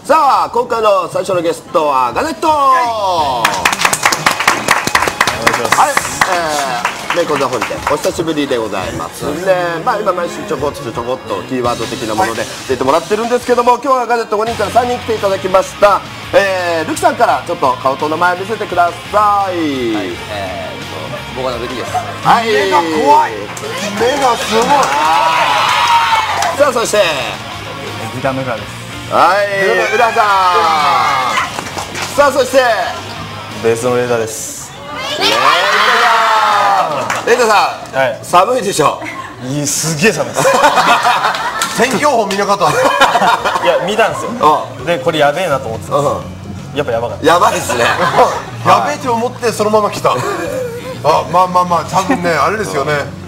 さあ今回の最初のゲストはガネット。はい、レイコンザホリデーお久しぶりでございますね。まあ今毎週ちょこっとキーワード的なもので出てもらってるんですけども、今日はガネット5人から3人来ていただきました。ルキさんからちょっと顔と名前見せてください。はい、 僕のルキです。 はい、 目が怖い。目がすごい。 さあそしてギターの浦です。 はい、浦さん。さあそしてベースのレーダーです。 レイタさん、はい、寒いでしょ。 すげえ寒いです。 天気予報見なかった。 いや見たんですよ。でこれやべえなと思ってたんです。やっぱやばかった。 やばいですね。 やべえと思ってそのまま来た。あ、まあ多分ねあれですよね。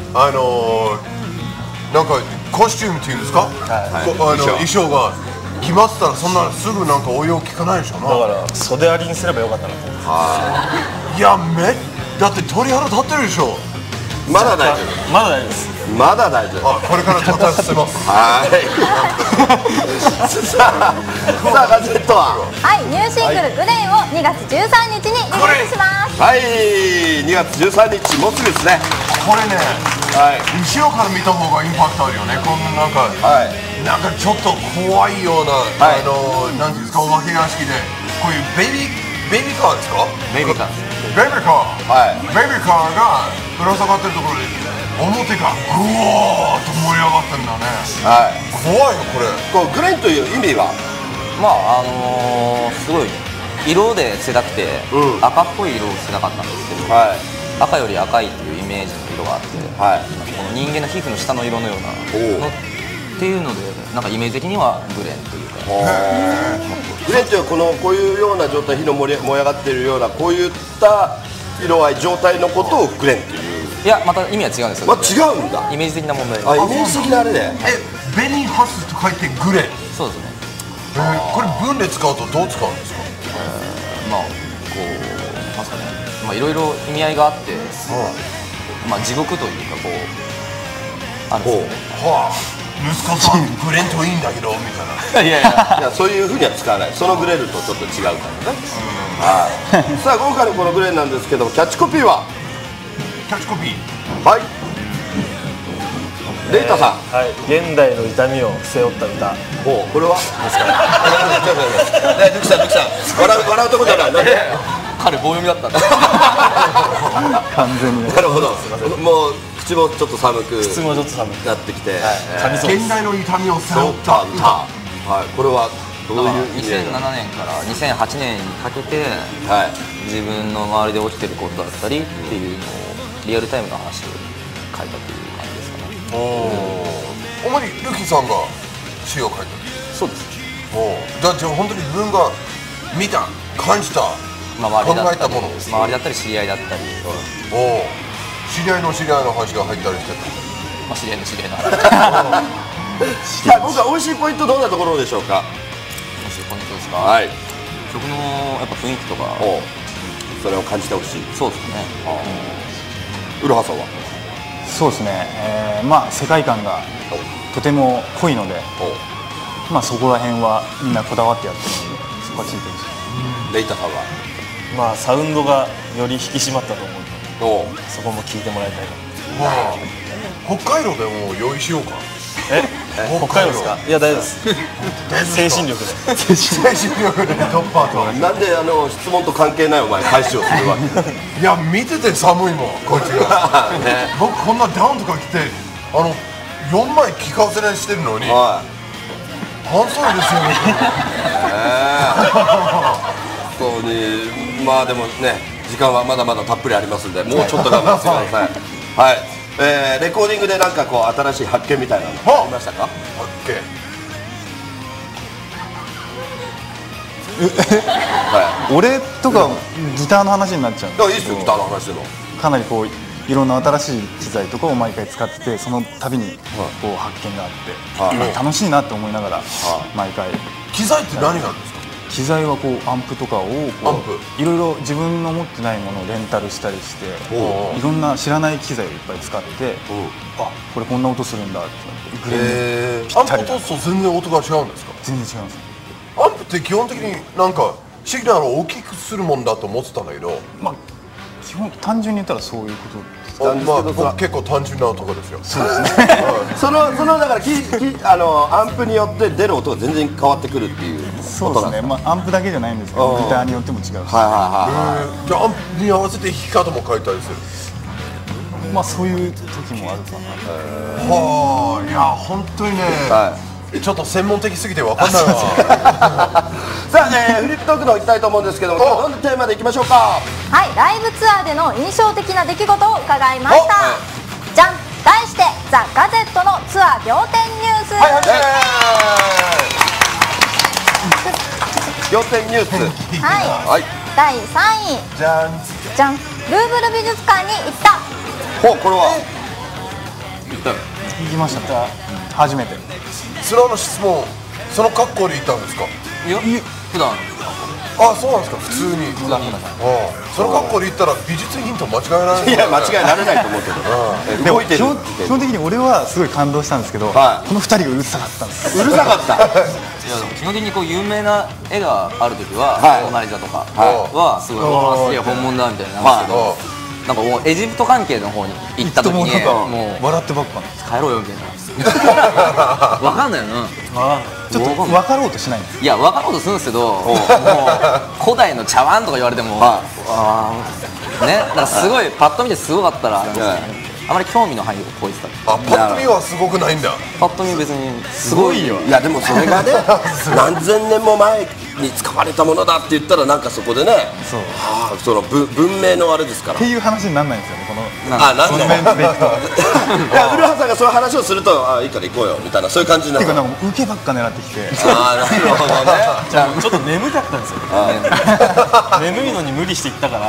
なんかコスチュームっていうんですか。衣装が決まってたらそんなすぐなんか応用聞かないでしょうな。 だから袖ありにすればよかったなと思って。 いやだって鳥肌立ってるでしょ。 まだ大丈夫。 まだ大丈夫です。 まだ大丈夫。 これから立たせます。 はい。さあガジェットは。 はい、ニューシングル「グレイ」を2月13日にリリースします。 はい、2月13日もうすぐですね。 これね、 はい、 後ろから見た方がインパクトあるよね。このなんか、なんかちょっと怖いような、なんていうんですか、お化け屋敷でこういうベイビーカーですか？ ベイビーカー。 ベイビーカー。ベイビーカーがぶら下がってるところで表がグワーッと盛り上がってるんだね。はい。怖いよこれ。 こうグレンという意味は、 まあすごい色で捨てたくて、赤っぽい色を捨てなかったんですけど、赤より赤いっていうイメージの色があって、この人間の皮膚の下の色のようなのっていうので、なんかイメージ的にはグレンというか。 グレンというこういうような状態、火の燃え上がっているようなこういった色合い状態のことをグレンという。 いや、また意味は違うんですよ。 違うんだ。 イメージ的な問題。 イメージ的なあれで。 紅ハスと書いてグレン。 そうですね。 これ文で使うとどう使うんですか？ まあこうなんすかね、まあいろいろ意味合いがあって、まあ地獄というかこうあるんですよね。 息子さんグレンといいんだけどみたいな。 いやそういうふうには使わない。そのグレンとちょっと違うからね。さあ今回のこのグレンなんですけども、キャッチコピーは？ キャッチコピー。 はい。レイタさん。 はい。現代の痛みを背負った歌。 これは？ですか。ルキさん笑うとこじゃない。 彼棒読みだったんだ。 完全に。 なるほど。もう口もちょっと寒く。 口もちょっと寒くなってきて。 現代の痛みを背負った歌。 これはどういう意味 2007年から2008年にかけて、自分の周りで起きてることだったりっていうのをリアルタイムの話を書いたという感じですかね。 主にルキさんが詩を書いた。 そうです。 じゃあ本当に自分が見た感じた考えたもの。 周りだったり知り合いだったり。 知り合いの話が入ったりしてた。 まあ知り合いのさ話。 あ僕は美味しいポイントどんなところでしょうか？ 美味しいポイントですか？ はい。 曲のやっぱ雰囲気とか。 それを感じてほしい。 そうですね。 浦羽さんは？ そうですね。まあ世界観がとても濃いので、まあそこら辺はみんなこだわってやってるので、そこは聞いてほしい。 レイタさんは？ まあサウンドがより引き締まったと思うので、そこも聞いてもらいたいな。 北海道でも用意しようか。 北海道ですか？いや大丈夫です。精神力で。 精神力でトッパーと。 なんで質問と関係ないお前返しをするわけ？ いや見てて寒いもんこっちが。僕こんなダウンとか着て4枚着かせないしてるのに半袖ですよね。 本当にまあでもね時間はまだまだたっぷりありますんで、もうちょっと我慢してください。はい。レコーディングでなんかこう新しい発見みたいなのありましたか？ 俺とかギターの話になっちゃうんですけど、いいですよギターの話でも。 かなりこういろんな新しい機材とかを毎回使ってて、その度にこう発見があって楽しいなって思いながら毎回。 機材って何があるんですか？ 機材はこうアンプとかをいろいろ自分の持ってないものをレンタルしたりして、いろんな知らない機材をいっぱい使って、あ、これこんな音するんだってグレーにぴったり。 アンプと全然音が違うんですか？ 全然違うんです。 アンプって基本的になんかシグナルを大きくするもんだと思ってたんだけど、 まあ基本単純に言ったらそういうことです。 まあ僕結構単純なところですよ。 そのだからアンプによって出る音が全然変わってくるっていうそうですね。まあアンプだけじゃないんですけど、ギターによっても違うし、 じゃあアンプに合わせて弾き方も変えたりする。 まあそういう時もあるかな。 はあ、いや本当にね、ちょっと専門的すぎてわかんないわ。 さあ、フリップトークの方行きたいと思うんですけども、どんなテーマでいきましょうか。 はい、ライブツアーでの印象的な出来事を伺いました。じゃん、題してザ・ガゼットのツアー仰天ニュース。 仰天ニュース。 はい、第3位、 じゃん。 じゃん、ルーブル美術館に行った。 ほう、これは行きました。初めて。 スローの質問、その格好で行ったんですか。 いや普段あ、そうなんですか。普通に。その格好で行ったら美術ヒント間違えられない。 いや間違いられないと思うけど、 でも動いてる。 基本的に俺はすごい感動したんですけど、この2人がうるさかったんです。 うるさかった。 いやでも基本的にこう有名な絵がある時はモナリザとかはすごいすげえ本物だみたいなんですけど、なんかもうエジプト関係の方に行った時にもう笑ってばっか帰ろうよみたいな。わかんないよな。 ちょっと分かろうとしないんです。 いや分かろうとするんですけど、もう古代の茶碗とか言われても、ね、なんかすごいパッと見てすごかったらあれなんですけど、あまり興味の範囲を超えてた。 あ、パッと見はすごくないんだ。 パッと見別にすごいよ。 いやでもそれがね何千年も前に使われたものだって言ったらなんかそこでね、その文明のあれですからっていう話にならないんですよね。このなんで面でいくと。 いや、古橋さんがそういう話をすると、いいから行こうよみたいな、そういう感じになる。 ていうかなんか受けばっか狙ってきて。 なるほどね。 じゃあちょっと眠かったんですよ。眠いのに無理して行ったから、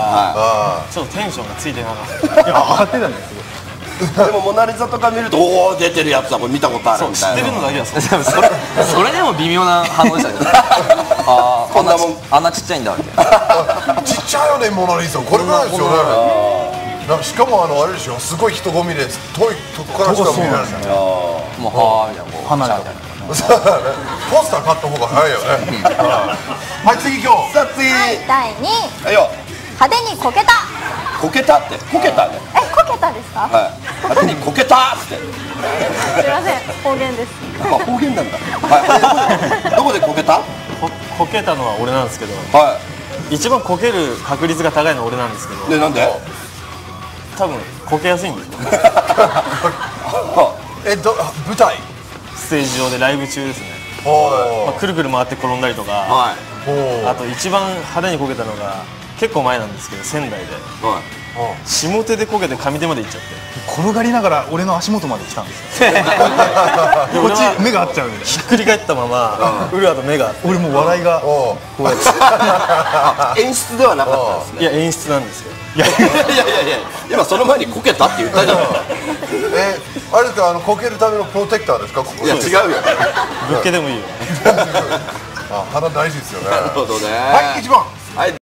ちょっとテンションがついてなかった。 いや上がってたんですよ。 でもモナリザとか見ると、おお出てるやつだ、これ見たことあるみたいな。 知ってるのだけはそう。 それでも微妙な反応でしたけど、あこんなもんあんなちっちゃいんだみたいな。 ちっちゃいよね、モナリザ。これぐらいですよね。なんかしかもあれでしょ、すごい人混みで遠いとこからしか見えないですよね。 もうはーみたいな、こう離れた。 ポスター買った方が早いよね。はい、次今日。 さあ次、 第2位、 はいよ。 派手にこけた。 こけたって、こけたね。 こけたですか。 はい。派手にこけたって。 すいません、方言です。 方言なんだ。はい。どこでこけた？ こけたのは俺なんですけど、 は一番こける確率が高いのは俺なんですけど、 い。でなんで？ 多分こけやすいんでしょ。 舞台。 ステージ上でライブ中ですね。まあくるくる回って転んだりとか、 はい。 あと一番派手にこけたのが結構前なんですけど、仙台ではい。 下手でこけて上手まで行っちゃって、 転がりながら俺の足元まで来たんですよ。こっち目が合っちゃうんで。 ひっくり返ったままウルアと目が合って、 俺もう笑いがこうやって。 演出ではなかったんですね。 いや演出なんですよ。 いや今その前にこけたって言ったじゃないですか。 あれですか、こけるためのプロテクターですか。 いや違うよ。 ぶっけでもいいよ。 鼻大事ですよね。 なるほどね。 はい、1番。 はい。